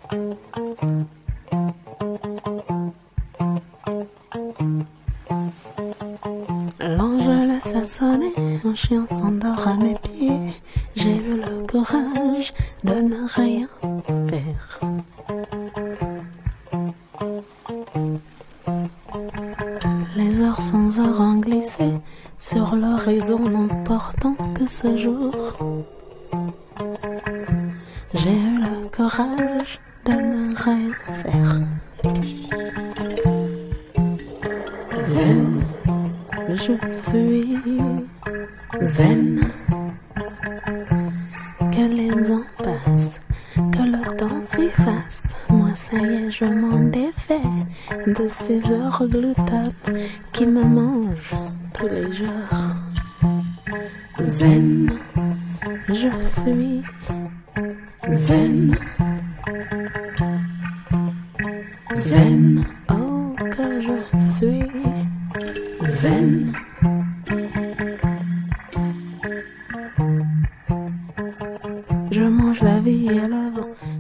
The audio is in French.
L'angelus a sonné, un chien s'endort à mes pieds. J'ai eu le courage de ne rien faire. Les heures sans heures ont glissé sur l'horizon, n'important que ce jour. J'ai eu le courage de ne rien faire. Zen, je suis zen. Que les ans passent, que le temps s'efface. Moi ça y est, je m'en défais de ces heures gloutonnes qui me mangent tous les jours. Zen, je suis zen. Zen, oh que je suis zen. Je mange la vie et le vent.